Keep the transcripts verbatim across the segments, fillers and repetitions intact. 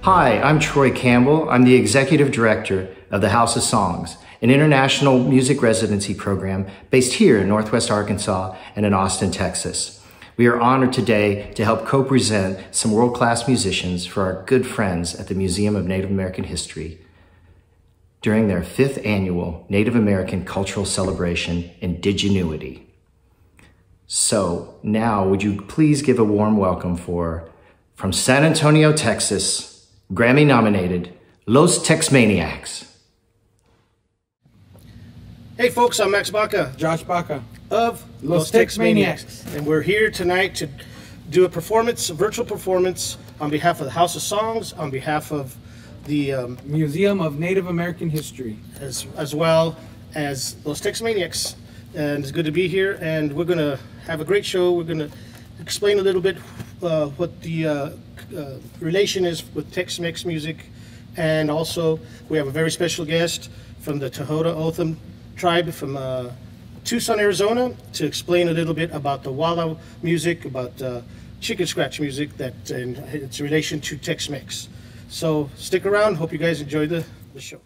Hi, I'm Troy Campbell. I'm the Executive Director of the House of Songs, an international music residency program based here in Northwest Arkansas and in Austin, Texas. We are honored today to help co-present some world-class musicians for our good friends at the Museum of Native American History during their fifth annual Native American Cultural Celebration, Indigenuity. So now, would you please give a warm welcome for, from San Antonio, Texas, Grammy-nominated Los Texmaniacs. Hey folks, I'm Max Baca. Josh Baca. Of Los, Los Texmaniacs. Texmaniacs. And we're here tonight to do a performance, a virtual performance on behalf of the House of Songs, on behalf of the um, Museum of Native American History. As, as well as Los Texmaniacs. And it's good to be here, and we're gonna have a great show. We're gonna explain a little bit uh, what the uh, uh, relation is with Tex-Mex music, and also we have a very special guest from the Tohono O'odham tribe from uh, Tucson, Arizona, to explain a little bit about the Walla music, about uh, chicken scratch music, that and its relation to Tex-Mex. So stick around. Hope you guys enjoy the, the show.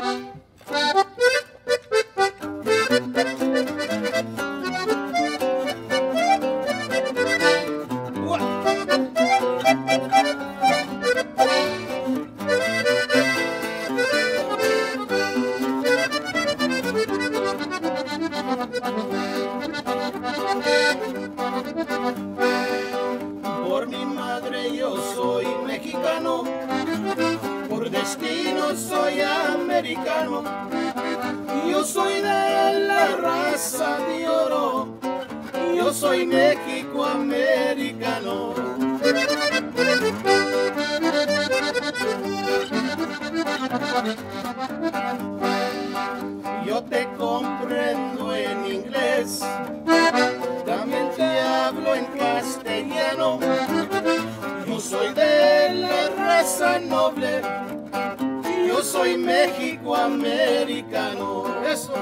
Por mi madre yo soy mexicano, por destino soy americano, yo soy de la raza de oro, yo soy mexicoamericano. Yo te comprendo en inglés, también te hablo en castellano. Yo soy de la raza noble, yo soy mexicoamericano. Eso.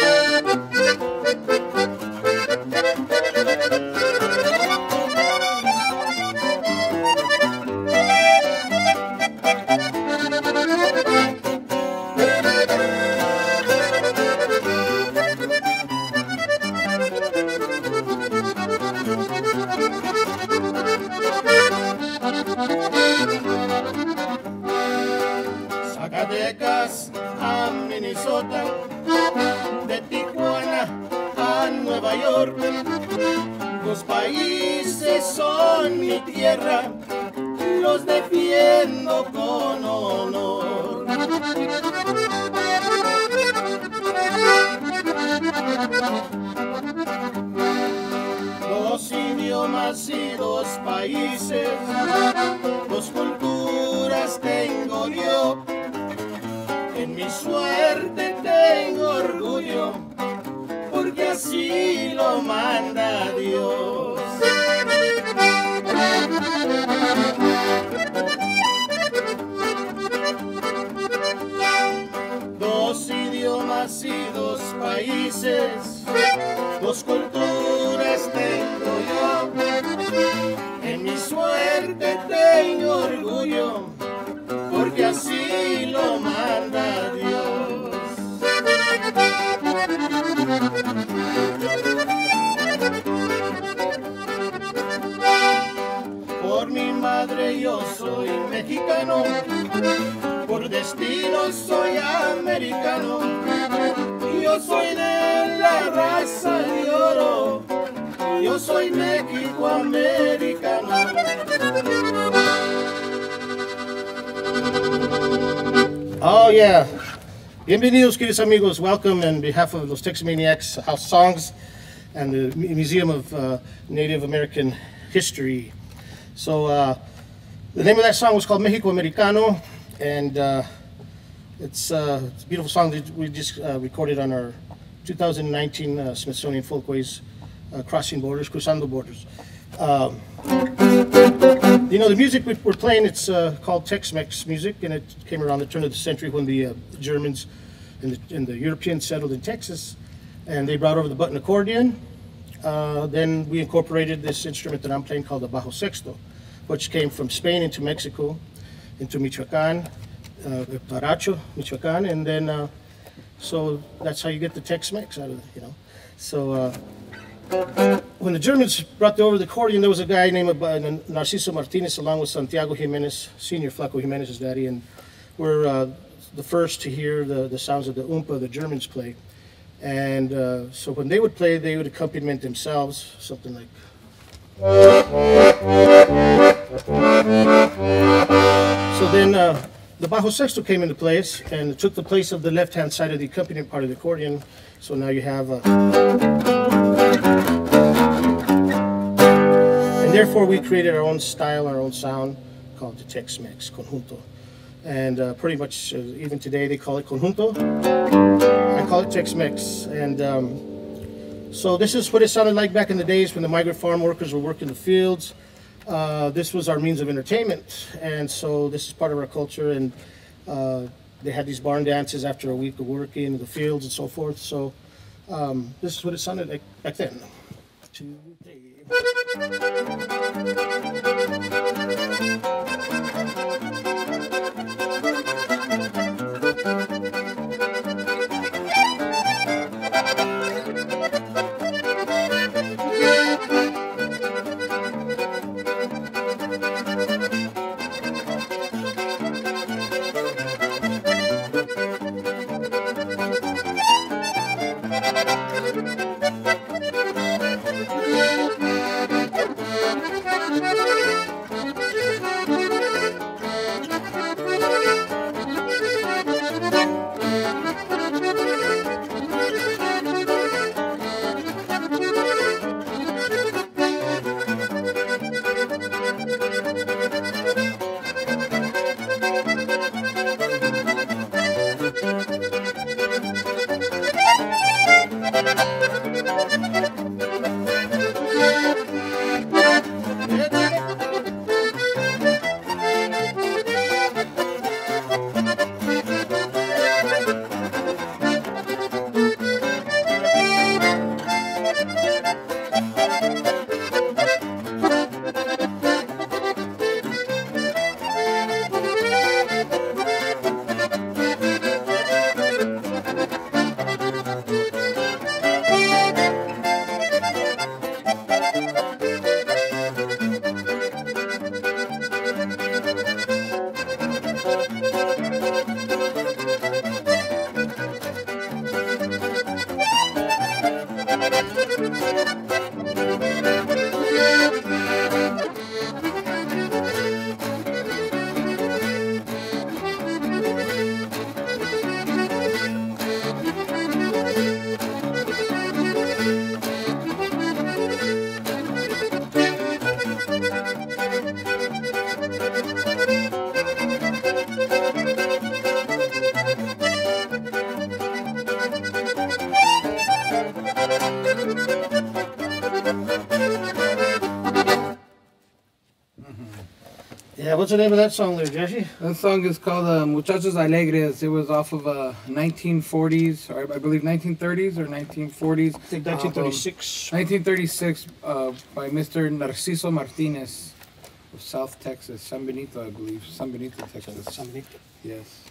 Zacatecas a Minnesota, de Tijuana a Nueva York, los países son mi tierra, los defiendo con honor. Dos idiomas y dos países, dos culturas tengo yo, en mi suerte tengo orgullo, porque así lo manda Dios. Dos idiomas y dos países, dos culturas tengo yo, en mi suerte tengo orgullo, porque así lo manda Dios. Por mi madre yo soy mexicano, por destino soy americano, yo soy de la raza de oro, yo soy mexicoamericano. Oh yeah, bienvenidos queridos amigos, welcome on behalf of Los Texmaniacs House Songs and the Museum of uh, Native American History. So uh, the name of that song was called Mexicoamericano, and uh, it's, uh, it's a beautiful song that we just uh, recorded on our two thousand nineteen uh, Smithsonian Folkways uh, Crossing Borders, Cruzando Borders. Um, You know, the music we're playing, it's uh, called Tex-Mex music, and it came around the turn of the century when the uh, Germans and the, and the Europeans settled in Texas, and they brought over the button accordion. Uh, then we incorporated this instrument that I'm playing called the bajo sexto, which came from Spain into Mexico, into Michoacan, uh, Paracho, Michoacan, and then uh, so that's how you get the Tex-Mex out of it, you know. So uh, when the Germans brought over the accordion, there was a guy named uh, Narciso Martinez along with Santiago Jimenez, Senior Flaco Jimenez's daddy, and we're uh, the first to hear the, the sounds of the oompa the Germans play. And uh, so when they would play, they would accompaniment themselves, something like. So then uh, the bajo sexto came into place and took the place of the left-hand side of the accompaniment part of the accordion. So now you have a... And therefore we created our own style, our own sound, called the Tex-Mex, Conjunto. And uh, pretty much, uh, even today, they call it Conjunto. I call it Tex-Mex. And um, so this is what it sounded like back in the days when the migrant farm workers were working the fields. Uh, this was our means of entertainment. And so this is part of our culture. And uh, they had these barn dances after a week of working in the fields and so forth. So um, this is what it sounded like back then. Two, three. Yeah, what's the name of that song there, Jesse? That song is called uh, Muchachos Alegres. It was off of uh, nineteen forties, or I believe nineteen thirties or nineteen forties. I think nineteen thirty-six. Um, nineteen thirty-six uh, by Mister Narciso Martinez of South Texas, San Benito, I believe. San Benito, Texas. San Benito. Yes.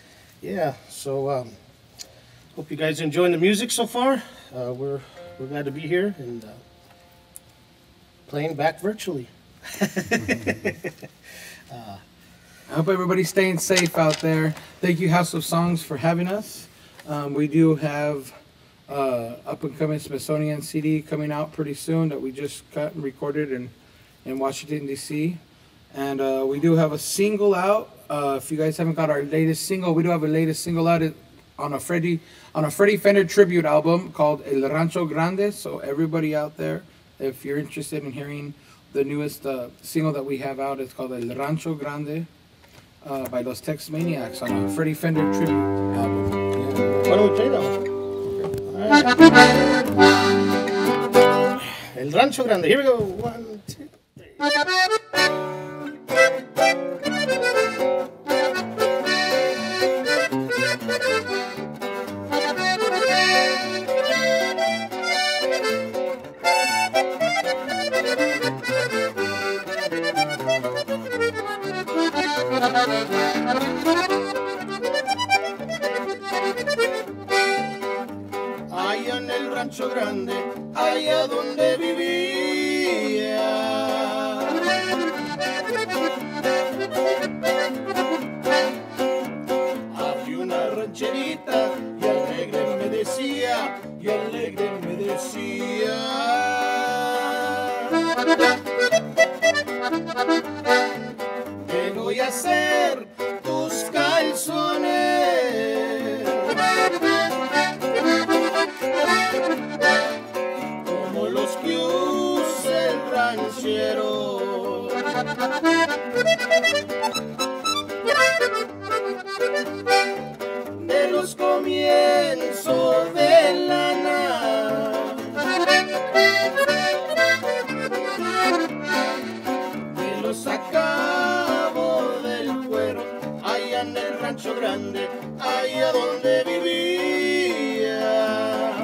Yeah, so um, hope you guys are enjoying the music so far. Uh, we're, we're glad to be here and uh, playing back virtually. uh, I hope everybody's staying safe out there. Thank you, House of Songs, for having us. Um, we do have uh, up-and-coming Smithsonian C D coming out pretty soon that we just cut and recorded in, in Washington, D C And uh, we do have a single out. Uh, if you guys haven't got our latest single, we do have a latest single out on a Freddie on a Freddie Fender tribute album called El Rancho Grande. So everybody out there, if you're interested in hearing the newest uh, single that we have out, it's called El Rancho Grande uh, by Los Texmaniacs on a Freddie Fender tribute album. Why don't we play that one? Right. El Rancho Grande. Here we go. One, two, three. Allá en el rancho grande, allá donde vivía, había una rancherita y alegre me decía, y alegre me decía, ¿qué voy a hacer tus calzones? Como los que usa el ranchero. De los comienzos de lana, de los acabos del cuero, allá en el rancho grande, allá donde vivía.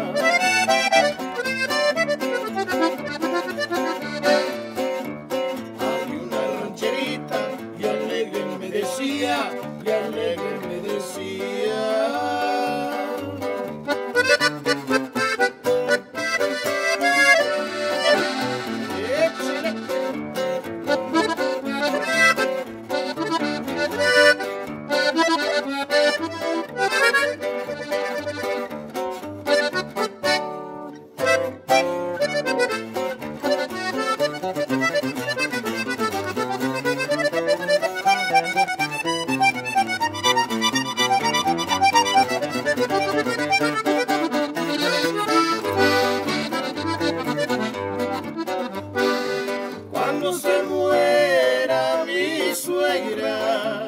Había una rancherita y alegre me decía, y alegre me decía. Cuando se muera mi suegra,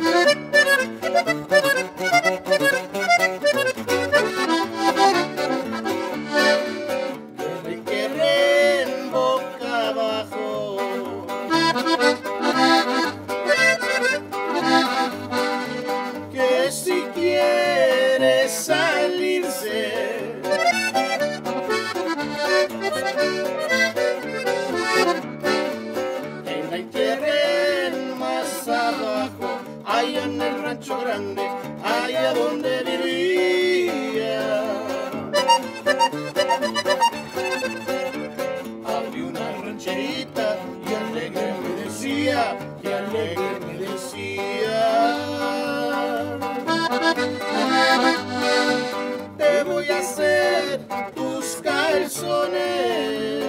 que le querré boca abajo, que si quiere salirse, en la entierren más abajo, allá en el rancho grande, allá donde vivía. Había una rancherita y alegre me decía, y alegre me decía, te voy a hacer tus calzones.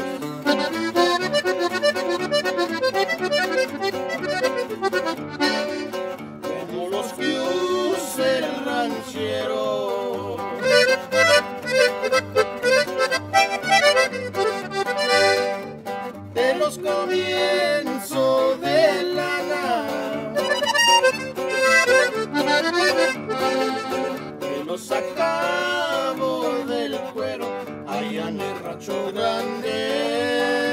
Como los que usa el ranchero. De los comienzos de lana, de los acabos del cuero, allá en el rancho grande.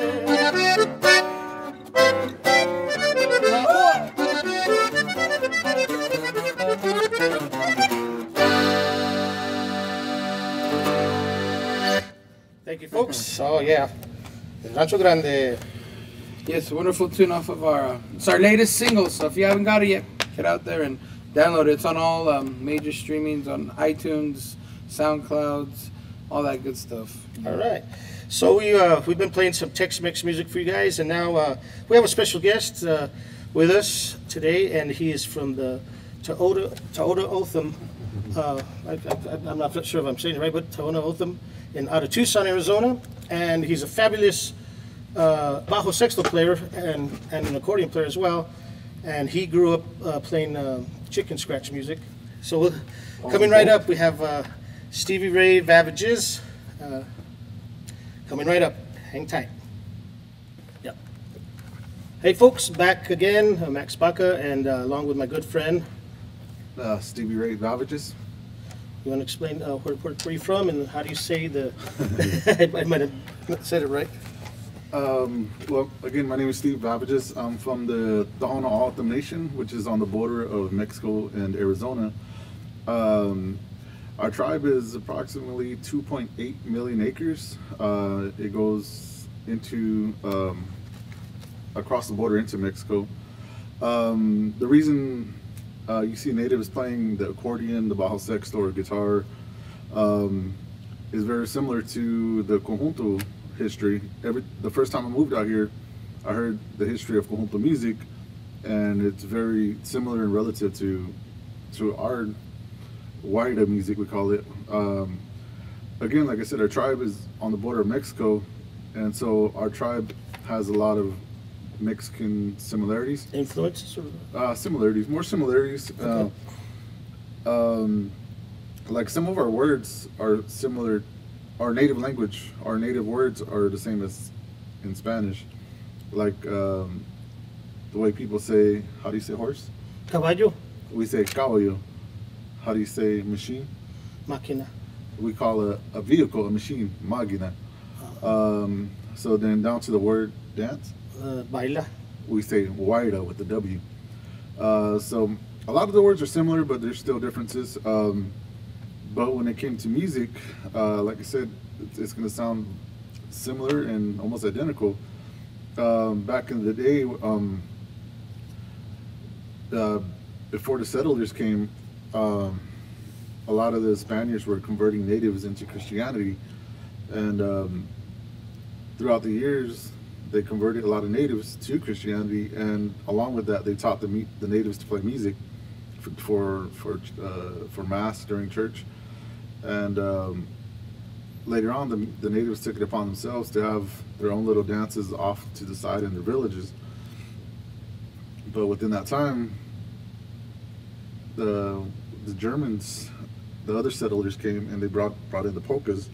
Thank you, folks. Oh, yeah. El Rancho Grande. Yes, wonderful tune off of our, uh, it's our latest single, so if you haven't got it yet, get out there and download it. It's on all um, major streamings, on iTunes, SoundClouds, all that good stuff. All right. So we, uh, we've been playing some Tex-Mex music for you guys, and now uh, we have a special guest uh, with us today, and he is from the Tohono O'odham. Uh, I, I, I'm not sure if I'm saying it right, but Tohono O'odham, in out of Tucson, Arizona, and he's a fabulous uh, bajo sexto player and, and an accordion player as well. And he grew up uh, playing uh, chicken scratch music. So we'll, coming right up, we have uh, Stevie Ray Vaviges. Uh, coming right up. Hang tight. Yep. Hey folks, back again. I'm Max Baca, and uh, along with my good friend. Uh, Stevie Ray Vaviges. You want to explain uh, where, where, where you're from and how do you say the, I, I might have not said it right. Um, well, again, my name is Steve Vaviges. I'm from the Tohono O'odham Nation, which is on the border of Mexico and Arizona. Um, our tribe is approximately two point eight million acres. Uh, it goes into, um, across the border into Mexico. Um, the reason uh, you see natives playing the accordion, the bajo sexto, or guitar um, is very similar to the conjunto history. Every the first time I moved out here, I heard the history of conjunto music, and it's very similar and relative to to our Huayra music, we call it. Um, again, like I said, our tribe is on the border of Mexico, and so our tribe has a lot of Mexican similarities. Influences? Or? Uh, similarities, more similarities. Okay. Uh, um, like some of our words are similar. Our native language, our native words are the same as in Spanish. Like um, the way people say, how do you say horse? Caballo? We say caballo. How do you say machine? Máquina. We call a, a vehicle a machine, máquina. Um, so then down to the word dance. Uh, baila. We say Huayra with the W. Uh, so a lot of the words are similar, but there's still differences. Um, but when it came to music, uh, like I said, it's, it's going to sound similar and almost identical. Um, back in the day, um, uh, before the settlers came, um, a lot of the Spaniards were converting natives into Christianity, and um, throughout the years, they converted a lot of natives to Christianity, and along with that, they taught the, the natives to play music for for for, uh, for mass during church. And um, later on, the, the natives took it upon themselves to have their own little dances off to the side in their villages. But within that time, the the Germans, the other settlers came, and they brought brought in the polkas,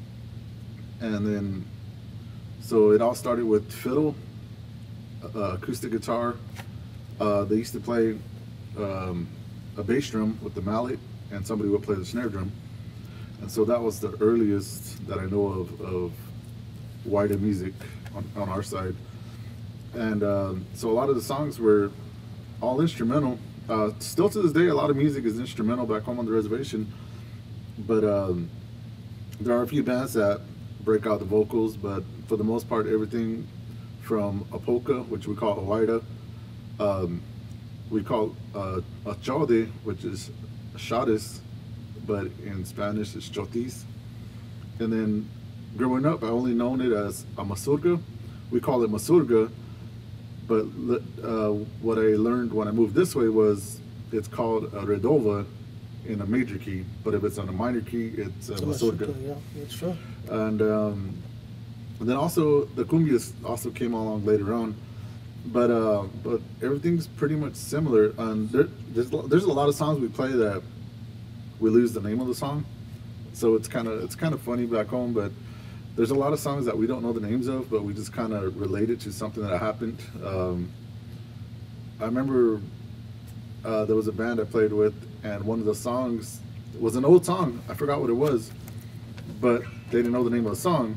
and then. So it all started with fiddle, uh, acoustic guitar. Uh, they used to play um, a bass drum with the mallet, and somebody would play the snare drum. And so that was the earliest that I know of of Huayra music on, on our side. And um, so a lot of the songs were all instrumental. Uh, still to this day, a lot of music is instrumental back home on the reservation. But um, there are a few bands that break out the vocals, but for the most part, everything from a polka, which we call a Huayra, um, we call uh, a chode, which is shadis, but in Spanish it's chotis. And then growing up, I only known it as a masurga. We call it masurga, but uh, what I learned when I moved this way was it's called a redova in a major key, but if it's on a minor key, it's a masurga. Yeah, that's true. And, um, and then also the cumbias also came along later on, but uh, but everything's pretty much similar. And there, there's there's a lot of songs we play that we lose the name of the song, so it's kind of it's kind of funny back home. But there's a lot of songs that we don't know the names of, but we just kind of relate it to something that happened. Um, I remember uh, there was a band I played with, and one of the songs was an old song. I forgot what it was, but they didn't know the name of the song.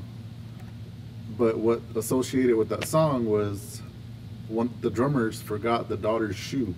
But what associated with that song was one the drummers forgot the daughter's shoe.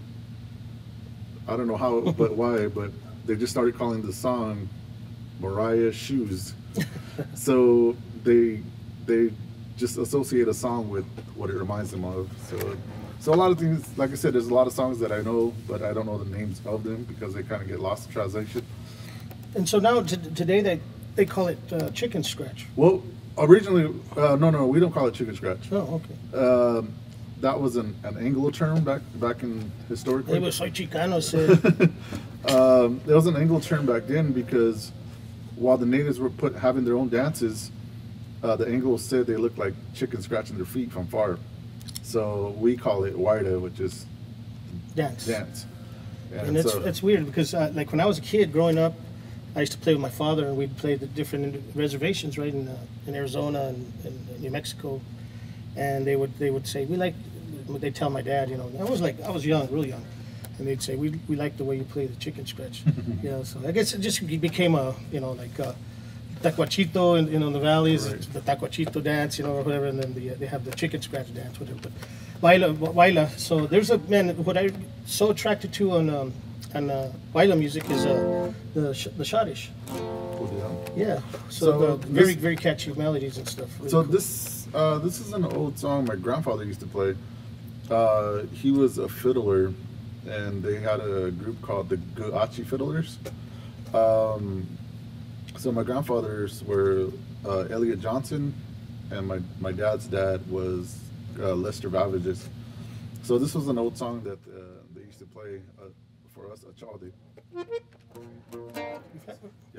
I don't know how, but why, but they just started calling the song Mariah's Shoes. So they they just associate a song with what it reminds them of. So so a lot of things, like I said, there's a lot of songs that I know, but I don't know the names of them because they kind of get lost in translation. And so now t today they they call it uh, chicken scratch. Well, originally, uh, no, no, we don't call it chicken scratch. Oh, okay. Um, that was an, an Anglo term back back in historically. It was soy chicano said. um, it was an Anglo term back then because while the natives were put having their own dances, uh, the Anglos said they looked like chickens scratching their feet from far. So we call it Huayra, which is Dance. Dance. And, and it's so, it's weird because uh, like when I was a kid growing up, I used to play with my father, and we'd play the different reservations, right, in uh, in Arizona and, and New Mexico, and they would they would say we like, they'd tell my dad, you know, I was like I was young, real young, and they'd say we we like the way you play the chicken scratch, you know. So I guess it just became a you know like uh, tacuachito in you know in the valleys, right. The tacuachito dance, you know, or whatever, and then the, they have the chicken scratch dance, whatever. But baila, baila. So there's a man what I'm so attracted to on. Um, And uh, baila music is uh, the sh the shadish. Yeah, so, So the very this- very catchy melodies and stuff. Really So cool. this uh, this is an old song my grandfather used to play, Uh, he was a fiddler, and they had a group called the Guachi Fiddlers. Um, so my grandfathers were uh, Elliot Johnson, and my, my dad's dad was uh, Lester Vavages. So this was an old song that uh, they used to play uh, for us at Chalde. Yeah.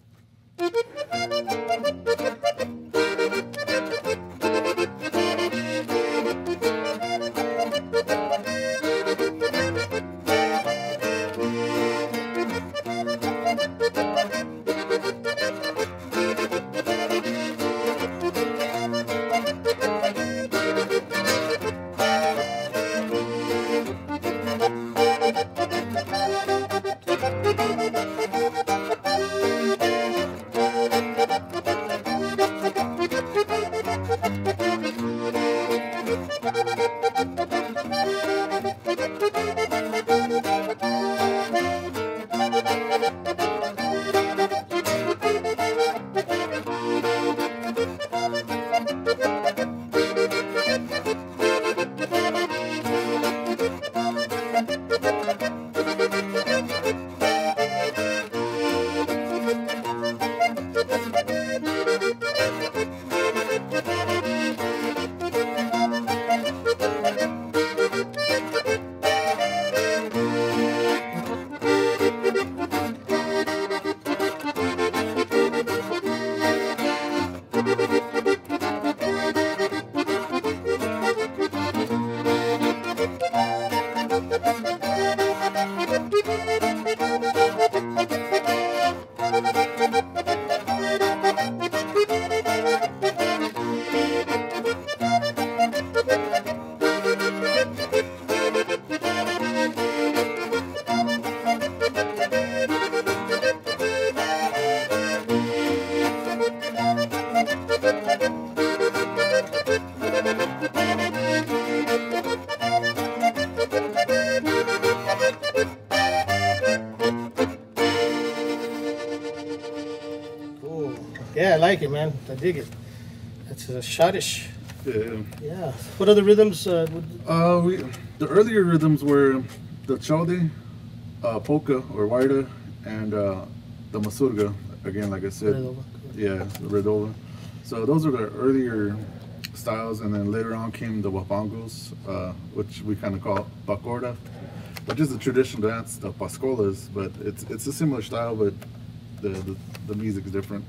Yeah, I like it, man. I dig it. It's a shottish. Yeah. Yeah. What other rhythms? Uh, would... Uh, we the earlier rhythms were the Chalde, uh, polka or waida, and uh, the masurga. Again, like I said, Redova. yeah, the redova. So those are the earlier styles, and then later on came the wapangos, uh, which we kind of call bacorda, which is the traditional dance, the pascolas, but it's it's a similar style, but the the, the music is different.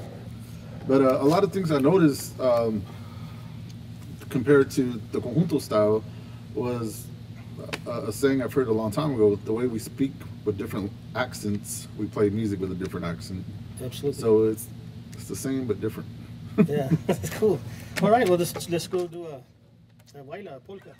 But uh, a lot of things I noticed um, compared to the conjunto style was a, a saying I've heard a long time ago: the way we speak with different accents, we play music with a different accent. Absolutely. So it's it's the same but different. Yeah, that's cool. All right, well, let's let's go do a, a waila, a polka.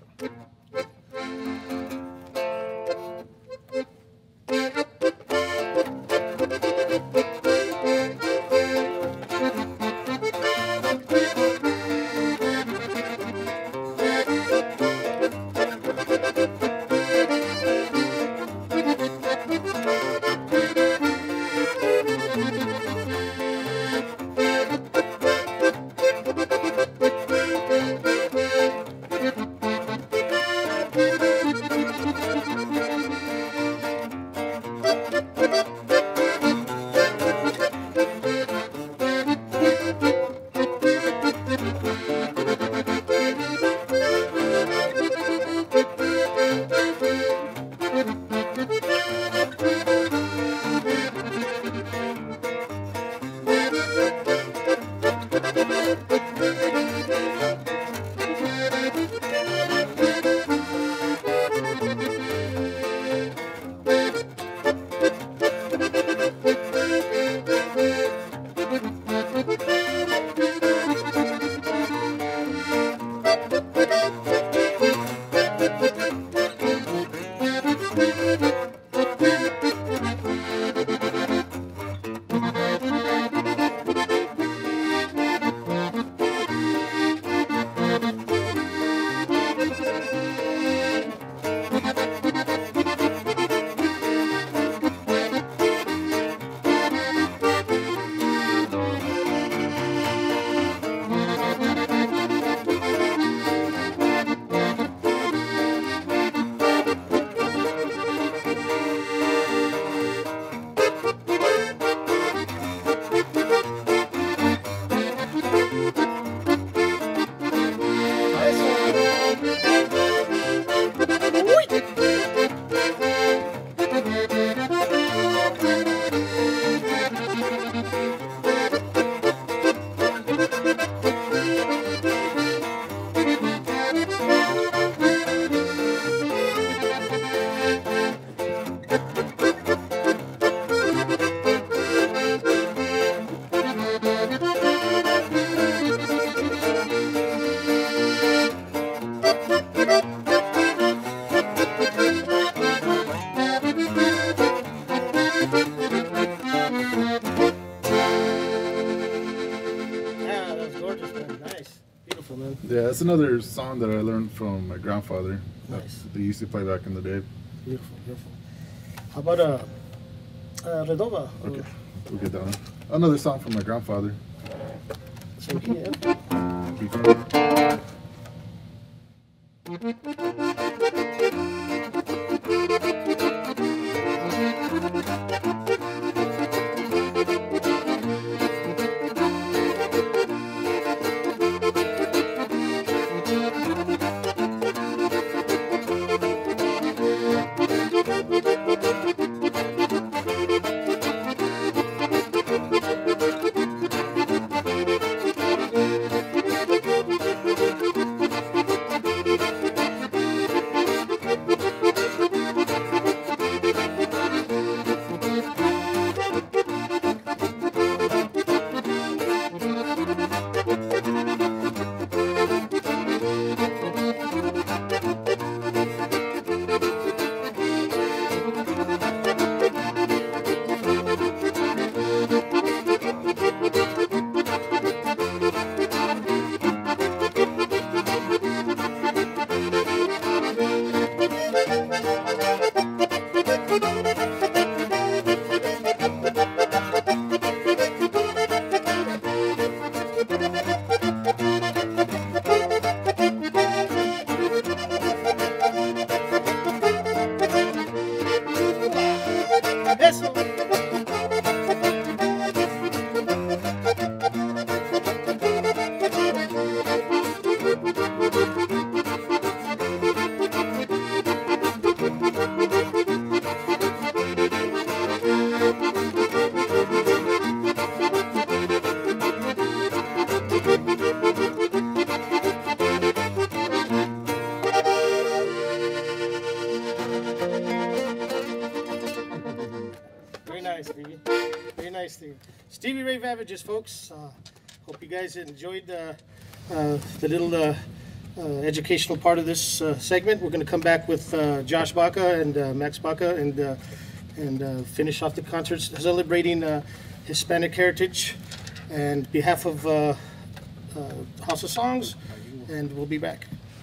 that's another song that I learned from my grandfather. Nice. That they used to play back in the day. Beautiful, beautiful. How about uh, uh Redova? Okay, we'll get that one. Another song from my grandfather. Same key, yeah. Stevie Ray Vavages, folks. Uh, hope you guys enjoyed uh, uh, the little uh, uh, educational part of this uh, segment. We're going to come back with uh, Josh Baca and uh, Max Baca and uh, and uh, finish off the concert celebrating uh, Hispanic heritage and behalf of uh, uh, House of Songs. And we'll be back.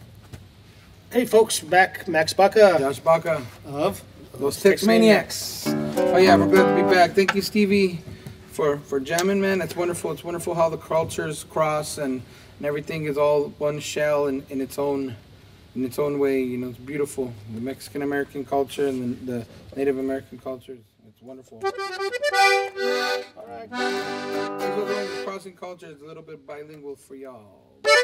Hey, folks, back Max Baca. Josh Baca Of Los Texmaniacs. Oh yeah, we're glad to be back. Thank you, Stevie, for for jamming, man. It's wonderful. It's wonderful how the cultures cross and, and everything is all one shell in, in its own in its own way. You know, it's beautiful. The Mexican American culture and the, the Native American cultures. It's wonderful. All right, we're crossing cultures, a little bit bilingual for y'all.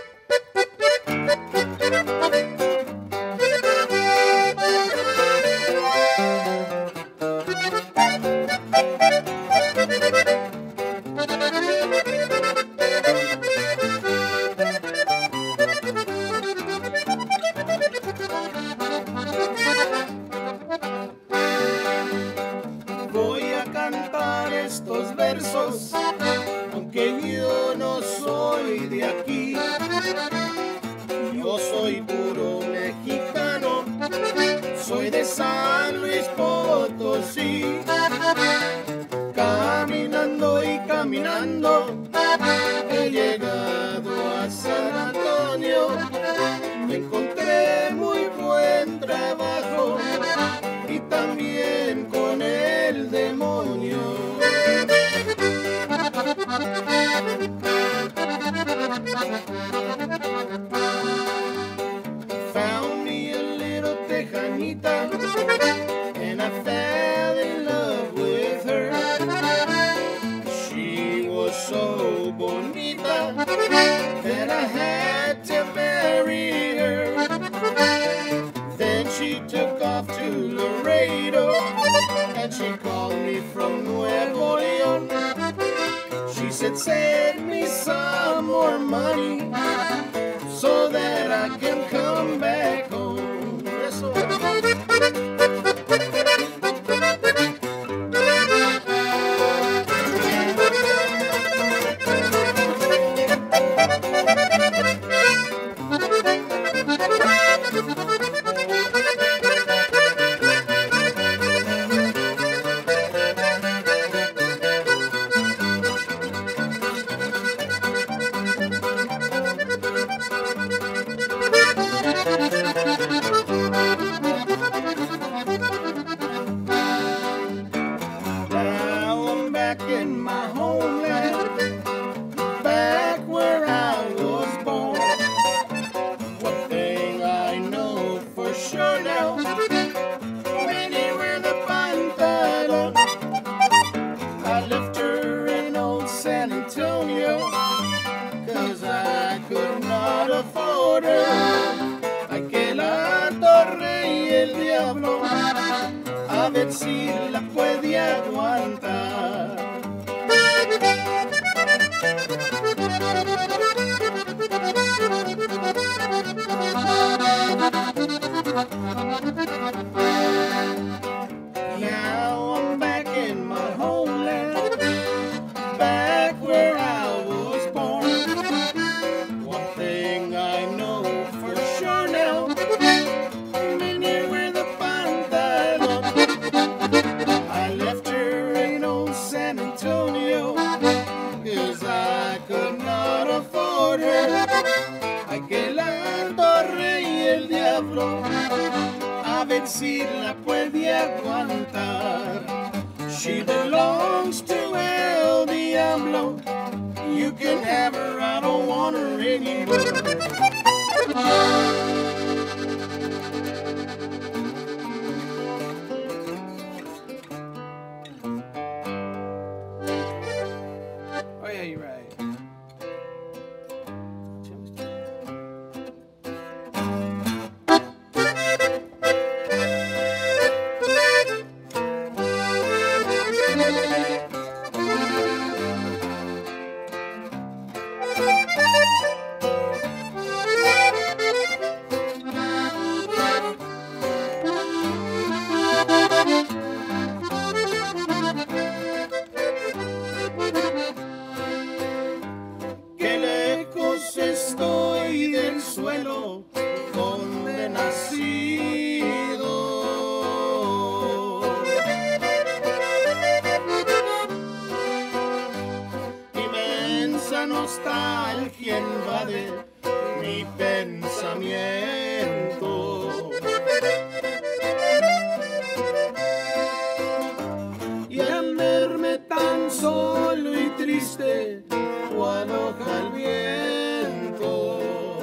Voy a cantar estos versos, aunque yo no soy de aquí. Yo soy puro mexicano, soy de San Luis Potosí. Caminando y caminando, he llegado a San Antonio. Me encontré muy buen trabajo y también con el demonio. Found me a little tejanita and I fell in love with her. She was so bonita that I had to marry her. Then she took off to Laredo and she called me from Nuevo León. She said, send me some more money so that I can come back home. Eso. for sure now. Many wear the pantalon. I left her in old San Antonio, cause I could not afford her. Aquí la torre y el diablo, a ver si la puede aguantar. Now I'm back in my homeland, back where I was born. One thing I know for sure now, many wear the pantalon. I left her in old San Antonio, cause I could not afford her. Aquí la torre y el diablo, a ver si la puede aguantar. She belongs to El Diablo. You can have her, I don't want her anymore. Oh yeah, you're right. Qué lejos estoy del suelo donde he nacido. Inmensa nostalgia invade mi pensamiento. Y al verme tan solo y triste, cuando hoja el viento,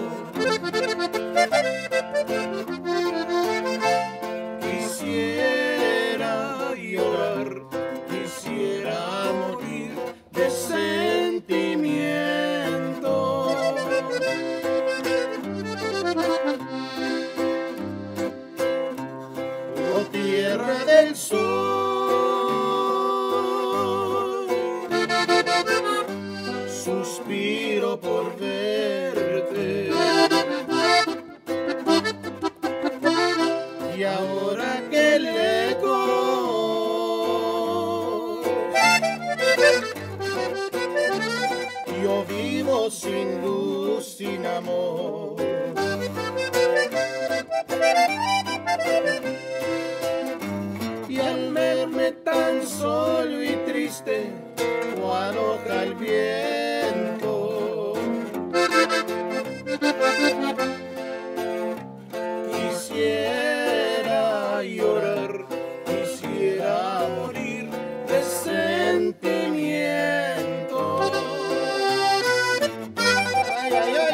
quisiera llorar, quisiera morir de sentimiento. Oh tierra del sol, suspiro por verte. Y ahora que lejos yo vivo sin luz, sin amor. Y al verme tan solo y triste, cuando hoja el viento, quisiera llorar, quisiera morir de sentimiento. Ay, ay, ay.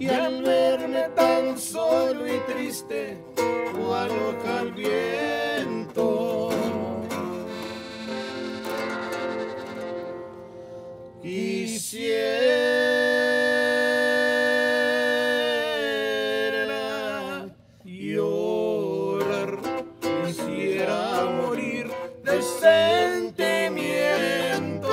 y al verme tan solo y triste, cual hoja al viento. Quisiera llorar, quisiera morir de sentimiento.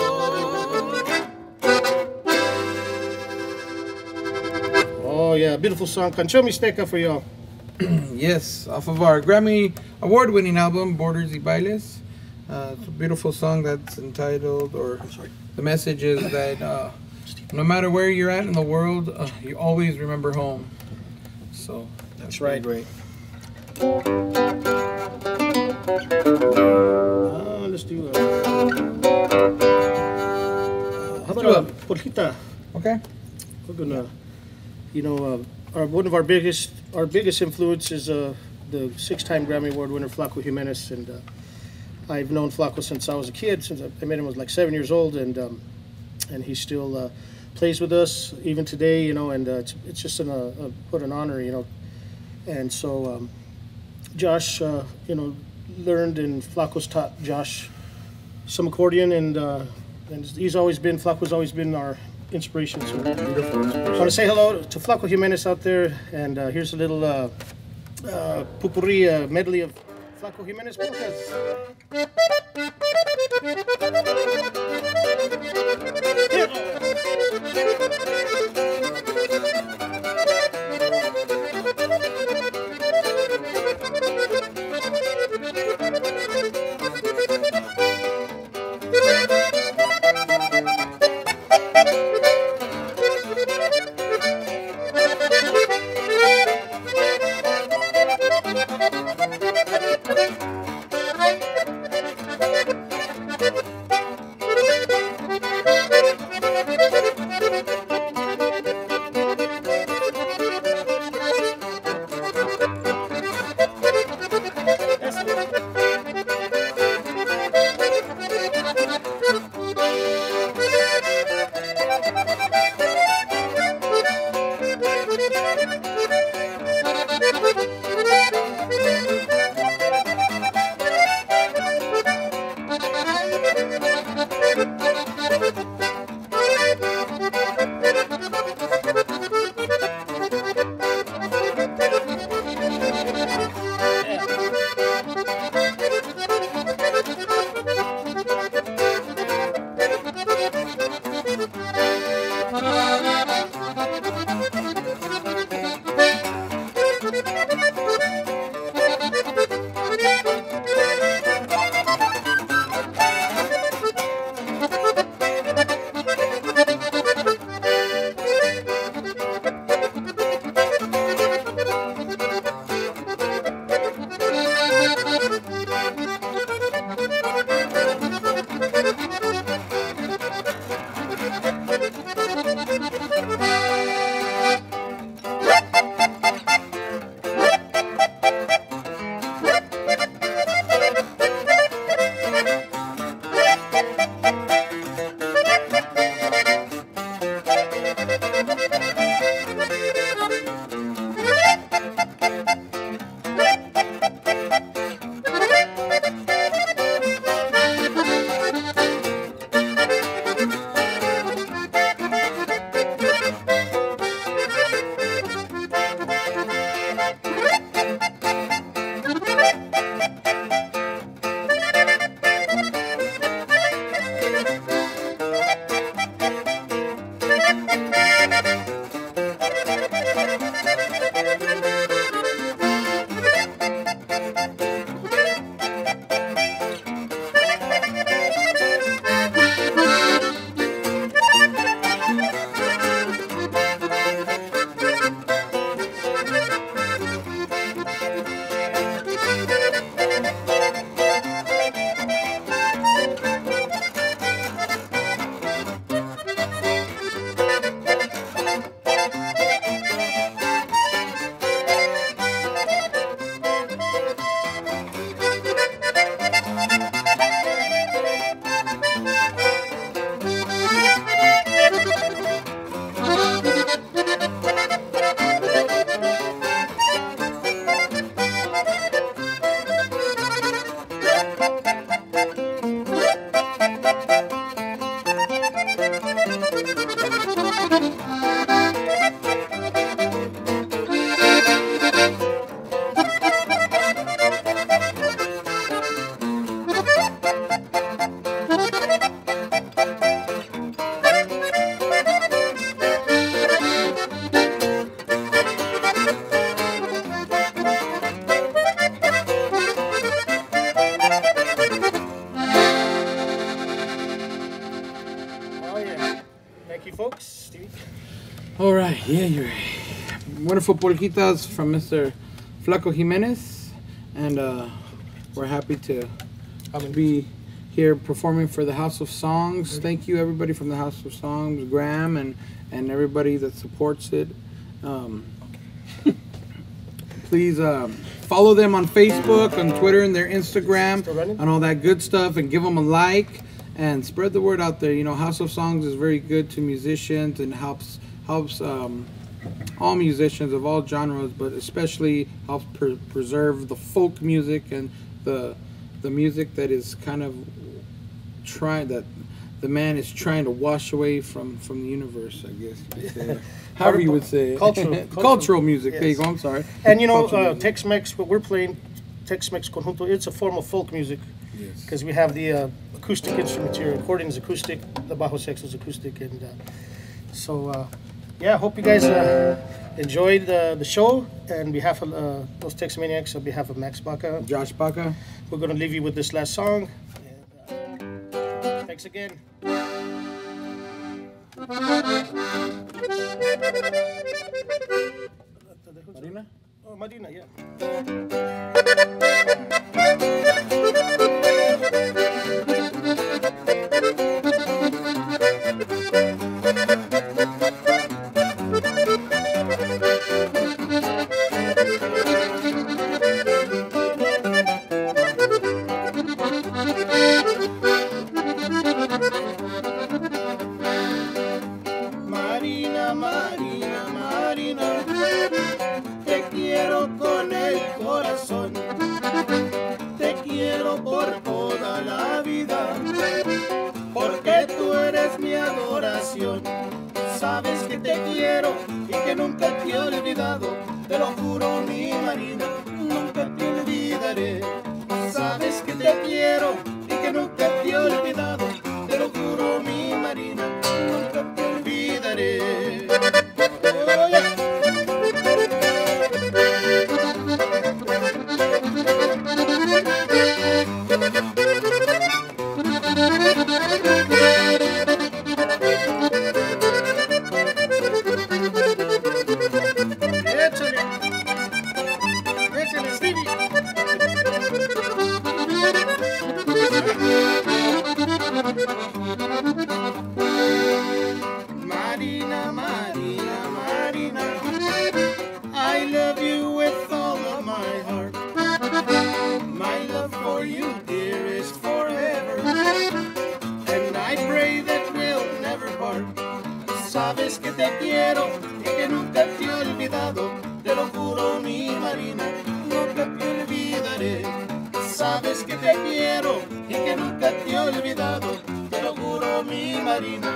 Oh yeah, beautiful song, Canción Mixteca for y'all. Yes, off of our Grammy Award-winning album, Borders y Bailes. Uh, it's a beautiful song that's entitled, or the message is that uh, no matter where you're at in the world, uh, you always remember home. So that's right. Great. Uh, let's do. Uh, how about a Porjita? Okay. We're gonna, you know, uh, our one of our biggest our biggest influence is uh, the six-time Grammy Award winner Flaco Jimenez, and uh, I've known Flaco since I was a kid. Since I met him, I was like seven years old, and um, and he still uh, plays with us even today, you know. And uh, it's it's just an, uh, a, what an honor, you know. And so um, Josh, uh, you know, learned, and Flaco's taught Josh some accordion, and uh, and he's always been Flaco's always been our inspiration. So beautiful. I want to say hello to Flaco Jimenez out there, and uh, here's a little uh, uh, pupurri uh, medley of Flaco Jimenez polkas. Yeah, you're right. Wonderful polquitas from Mister Flaco Jimenez, and uh, we're happy to be here performing for the House of Songs. Thank you, everybody from the House of Songs, Graham, and, and everybody that supports it. Um, please um, follow them on Facebook, on Twitter, and their Instagram, and all that good stuff, and give them a like, and spread the word out there. You know, House of Songs is very good to musicians and helps helps um, all musicians of all genres, but especially helps pre preserve the folk music and the the music that is kind of trying that the man is trying to wash away from from the universe, I guess you could say. However you would say it. Cultural, cultural, cultural music. Yes. There you go. I'm sorry. And you know, uh, Tex-Mex, what we're playing, Tex-Mex Conjunto, it's a form of folk music. Yes. Because we have the uh, acoustic instruments here. Accordion is acoustic, the bajo sax is acoustic, and uh, so uh, yeah. Hope you guys uh, enjoyed the the show. And on behalf of uh, Los Texmaniacs, on behalf of Max Baca, Josh Baca, we're going to leave you with this last song. And, uh, thanks again. Marina? Oh, Marina, yeah. Marina, Marina, Marina, te quiero con el corazón, te quiero por toda la vida, porque tú eres mi adoración. Sabes que te quiero y que nunca te he olvidado, te lo juro mi Marina, nunca te olvidaré. Sabes que te quiero y que nunca te he olvidado, te lo juro mi Marina, nunca te olvidaré. Oh, yeah. Échale, échale, Stevie. Marina, Marina, Marina, I love you with all of my heart. My love for you, dear, is forever, and I pray that we'll never part. Sabes que te quiero y que nunca te he olvidado, te lo juro mi Marina, nunca te olvidaré. Sabes que te quiero y que nunca te he olvidado, te lo juro mi Marina,